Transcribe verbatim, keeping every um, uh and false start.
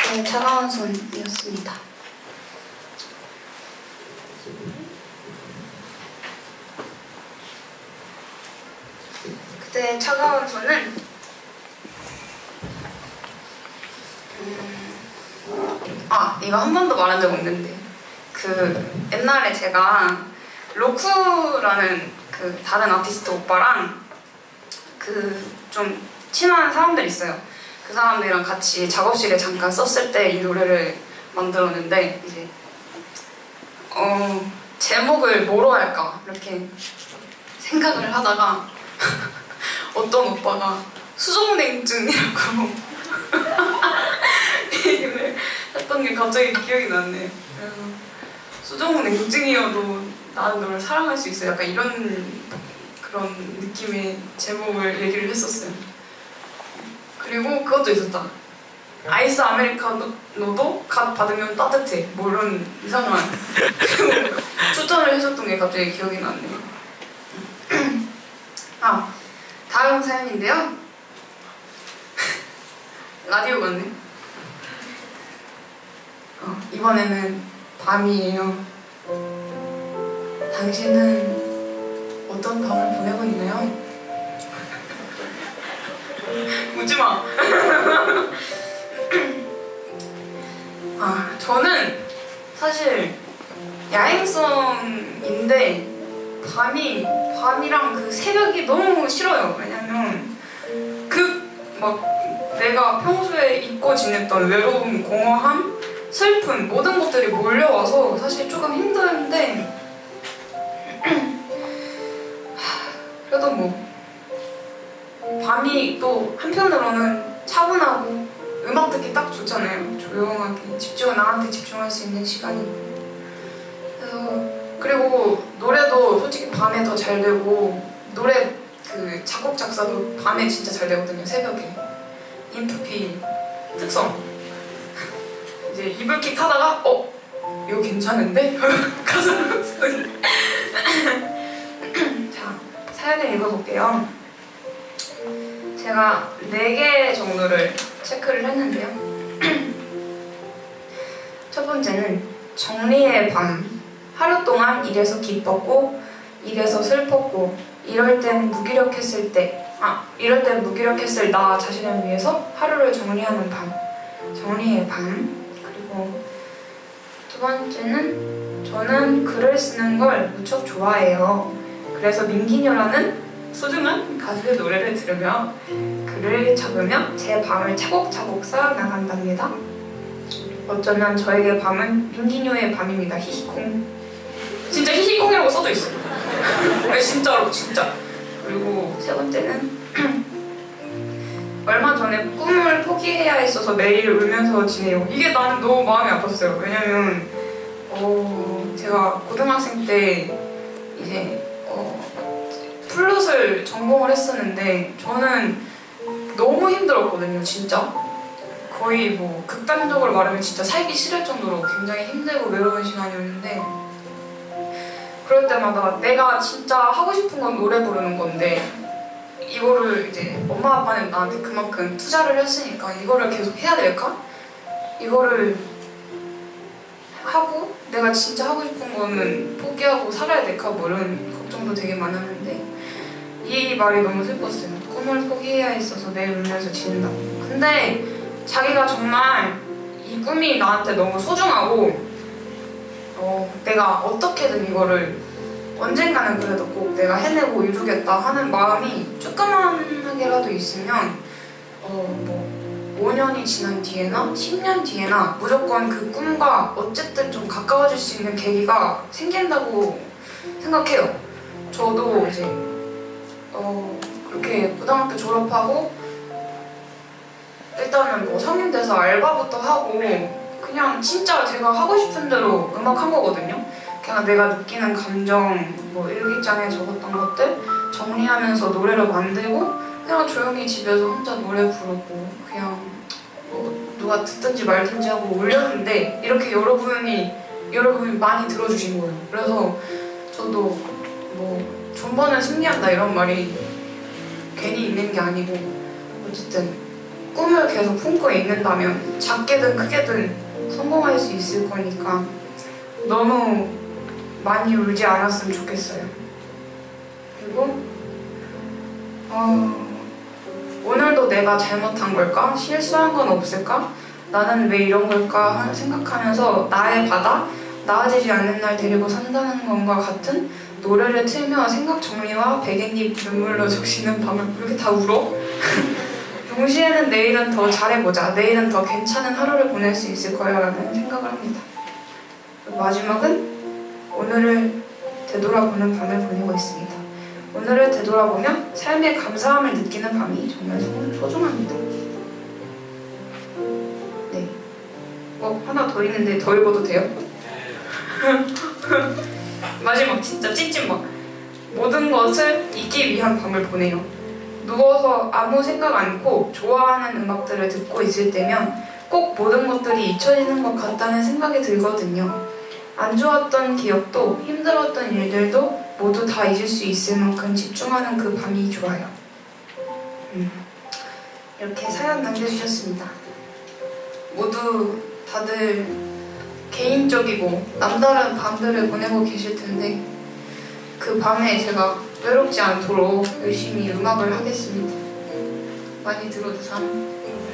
네, 차가운 손이었습니다. 그때 차가운 손은 음... 아, 이거 한 번도 말한 적 없는데 그 옛날에 제가 로쿠라는 그 다른 아티스트 오빠랑 그 좀 친한 사람들 있어요. 그 사람들이랑 같이 작업실에 잠깐 썼을 때 이 노래를 만들었는데 이제 어 제목을 뭐로 할까 이렇게 생각을 하다가 어떤 오빠가 수족냉증이라고 얘기를 했던 게 갑자기 기억이 났네. 그래서 수족냉증이어도 나는 너를 사랑할 수 있어 약간 이런 그런 느낌의 제목을 얘기를 했었어요. 그리고 그것도 있었다. 아이스 아메리카노도 갓 받으면 따뜻해. 뭐 이런 이상한 추천을 해줬던 게 갑자기 기억이 났네요. 아, 다음 사연인데요. 라디오 같네. 어, 이번에는 밤이에요. 당신은 어떤 밤을 보내고 있나요? 묻지마. 아, 저는 사실 야행성인데 밤이, 밤이랑 그 새벽이 너무 싫어요. 왜냐면 그 막 내가 평소에 잊고 지냈던 외로움, 공허함, 슬픔 모든 것들이 몰려와서 사실 조금 힘드는데 그래도 뭐 밤이 또 한편으로는 차분하고 음악 듣기 딱 좋잖아요. 조용하게 집중, 나한테 집중할 수 있는 시간이. 그래서 그리고 노래도 솔직히 밤에 더 잘 되고 노래 그 작곡 작사도 밤에 진짜 잘 되거든요. 새벽에. 인프피 특성. 이제 이불킥 하다가 어? 이거 괜찮은데? 가사를 쓰기. 자, 사연을 읽어볼게요. 제가 네 개 정도를 체크를 했는데요. 첫 번째는 정리의 밤. 하루 동안 일해서 기뻤고 일해서 슬펐고 이럴 땐 무기력했을 때 아, 이럴 땐 무기력했을 나 자신을 위해서 하루를 정리하는 밤. 정리의 밤. 그리고 두 번째는 저는 글을 쓰는 걸 무척 좋아해요. 그래서 민기녀라는 소중한 가수의 노래를 들으며 글을 적으며 제 밤을 차곡차곡 쌓아나간답니다. 어쩌면 저에게 밤은 민기녀의 밤입니다. 히히콩. 진짜 히히콩이라고 써져 있어. 아니 진짜로 진짜. 그리고 세 번째는 얼마 전에 꿈을 포기해야 했어서 매일 울면서 지내요. 이게 나는 너무 마음이 아팠어요. 왜냐면 어, 제가 고등학생 때 이제 어, 플룻을 전공을 했었는데 저는 너무 힘들었거든요. 진짜 거의 뭐 극단적으로 말하면 진짜 살기 싫을 정도로 굉장히 힘들고 외로운 시간이었는데 그럴 때마다 내가 진짜 하고 싶은 건 노래 부르는 건데 이거를 이제 엄마 아빠는 나한테 그만큼 투자를 했으니까 이거를 계속 해야 될까? 이거를 하고 내가 진짜 하고 싶은 거는 포기하고 살아야 될까? 뭐 이런 걱정도 되게 많았는데 이 말이 너무 슬펐어요. 꿈을 포기해야 했어서 매일 울면서 지낸다고. 근데 자기가 정말 이 꿈이 나한테 너무 소중하고 어, 내가 어떻게든 이거를 언젠가는 그래도 꼭 내가 해내고 이루겠다 하는 마음이 조그만하게라도 있으면 어, 뭐 오 년이 지난 뒤에나 십 년 뒤에나 무조건 그 꿈과 어쨌든 좀 가까워질 수 있는 계기가 생긴다고 생각해요. 저도 이제 어, 그렇게 고등학교 졸업하고 일단은 뭐 성인 돼서 알바부터 하고 그냥 진짜 제가 하고 싶은 대로 음악 한 거거든요. 그냥 내가 느끼는 감정, 뭐 일기장에 적었던 것들 정리하면서 노래를 만들고 그냥 조용히 집에서 혼자 노래 부르고 그냥 뭐 누가 듣든지 말든지 하고 올렸는데 이렇게 여러분이 여러분이 많이 들어주신 거예요. 그래서 저도 뭐 존버는 승리한다 이런 말이 괜히 있는 게 아니고 어쨌든 꿈을 계속 품고 있는다면 작게든 크게든 성공할 수 있을 거니까 너무 많이 울지 않았으면 좋겠어요. 그리고 어, 오늘도 내가 잘못한 걸까? 실수한 건 없을까? 나는 왜 이런 걸까? 생각하면서 나의 바다, 나아지지 않는 날 데리고 산다는 것과 같은 노래를 틀며 생각 정리와 베갯잎 눈물로 적시는 밤을. 이렇게 다 울어? 동시에는 내일은 더 잘해보자, 내일은 더 괜찮은 하루를 보낼 수 있을 거야 라는 생각을 합니다. 마지막은 오늘을 되돌아보는 밤을 보내고 있습니다. 오늘을 되돌아보면 삶의 감사함을 느끼는 밤이 정말 소중합니다. 네. 어, 하나 더 있는데 더 읽어도 돼요? 마지막 진짜 찐찐막. 모든 것을 잊기 위한 밤을 보내요. 누워서 아무 생각 않고 좋아하는 음악들을 듣고 있을 때면 꼭 모든 것들이 잊혀지는 것 같다는 생각이 들거든요. 안 좋았던 기억도 힘들었던 일들도 모두 다 잊을 수 있을 만큼 집중하는 그 밤이 좋아요. 음. 이렇게 사연 남겨주셨습니다. 모두 다들 개인적이고 남다른 밤들을 보내고 계실 텐데 그 밤에 제가 외롭지 않도록 열심히 음악을 하겠습니다. 많이 들어주세요.